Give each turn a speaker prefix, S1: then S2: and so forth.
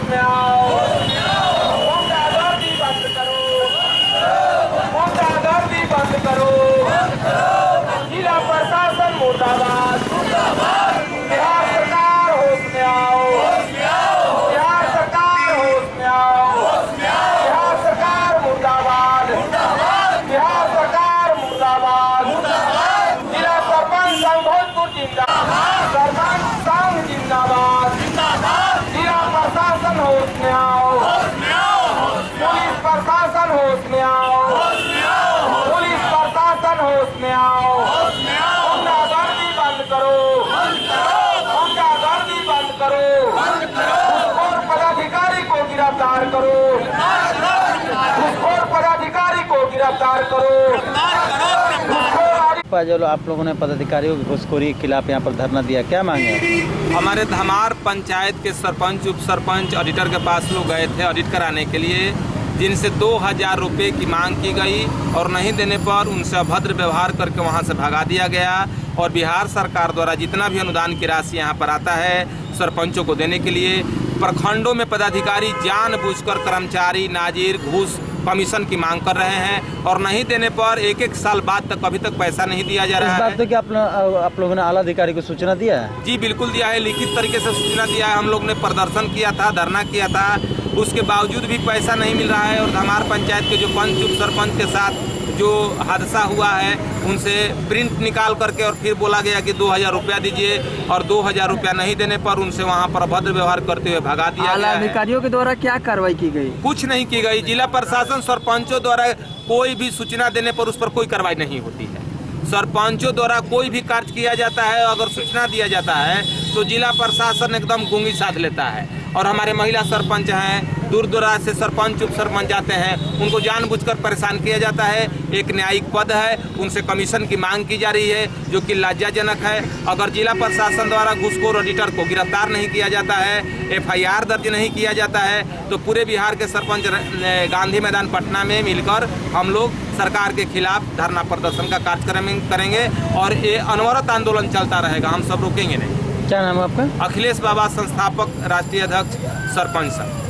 S1: में आओ, गुंडागर्दी बंद करो, गुंडागर्दी बंद करो। जिला प्रशासन मुर्दाबाद, बिहार सरकार होश में आओ, बिहार सरकार होश में आओ, बिहार सरकार मुर्दाबाद, बिहार सरकार मुर्दाबाद। जिला सरपंच संघ भोजपुर जिंदाबाद, सरपंच संघ जिंदाबाद। जिला प्रशासन होश में आओ, पुलिस प्रशासन होश में आओ, पुलिस प्रशासन होश में आओ। गुंडागर्दी बंद करो, गुंडागर्दी बंद करो। घूसखोर पदाधिकारी को गिरफ्तार करो, घूसखोर पदाधिकारी को गिरफ्तार करो।
S2: जो आप लोगों ने पदाधिकारियों की घूसखोरी के खिलाफ यहाँ पर धरना दिया, क्या मांगे?
S3: हमारे धमार पंचायत के सरपंच, उप सरपंच, ऑडिटर के पास लोग गए थे ऑडिट कराने के लिए, जिनसे 2000 रुपये की मांग की गई और नहीं देने पर उनसे अभद्र व्यवहार करके वहां से भगा दिया गया। और बिहार सरकार द्वारा जितना भी अनुदान की राशि यहाँ पर आता है सरपंचों को देने के लिए, प्रखंडों में पदाधिकारी जानबूझकर कर्मचारी नाजिर घूस कमीशन की मांग कर रहे हैं और नहीं देने पर एक साल बाद तक अभी तक पैसा नहीं दिया जा रहा है।
S2: इस बात तो कि आप लोगों ने आला अधिकारी को सूचना दिया है?
S3: जी बिल्कुल दिया है, लिखित तरीके से सूचना दिया है। हम लोग ने प्रदर्शन किया था, धरना किया था, उसके बावजूद भी पैसा नहीं मिल रहा है। और हमारे पंचायत के जो पंच, उप सरपंच के साथ जो हादसा हुआ है उनसे प्रिंट निकाल करके और फिर बोला गया कि 2000 रुपया दीजिए, और 2000 रुपया नहीं देने पर उनसे वहां पर अभद्र व्यवहार करते हुए भगा दिया गया है।
S2: अधिकारियों के द्वारा क्या कार्रवाई की गई?
S3: कुछ नहीं की गई। जिला प्रशासन सरपंचों द्वारा कोई भी सूचना देने पर उस पर कोई कार्रवाई नहीं होती है। सरपंचों द्वारा कोई भी कार्य किया जाता है, अगर सूचना दिया जाता है तो जिला प्रशासन एकदम गूंगी साध लेता है। और हमारे महिला सरपंच हैं, दूर दराज से सरपंच, उप सरपंच जाते हैं, उनको जानबूझकर परेशान किया जाता है। एक न्यायिक पद है, उनसे कमीशन की मांग की जा रही है, जो कि लज्जाजनक है। अगर जिला प्रशासन द्वारा घूसखोर ऑडिटर को गिरफ्तार नहीं किया जाता है, FIR दर्ज नहीं किया जाता है, तो पूरे बिहार के सरपंच गांधी मैदान पटना में मिलकर हम लोग सरकार के खिलाफ धरना प्रदर्शन का कार्यक्रम करेंगे और ये अनवरत आंदोलन चलता रहेगा, हम सब रुकेंगे नहीं।
S2: क्या नाम है आपका?
S3: अखिलेश बाबा, संस्थापक राष्ट्रीय अध्यक्ष सरपंच।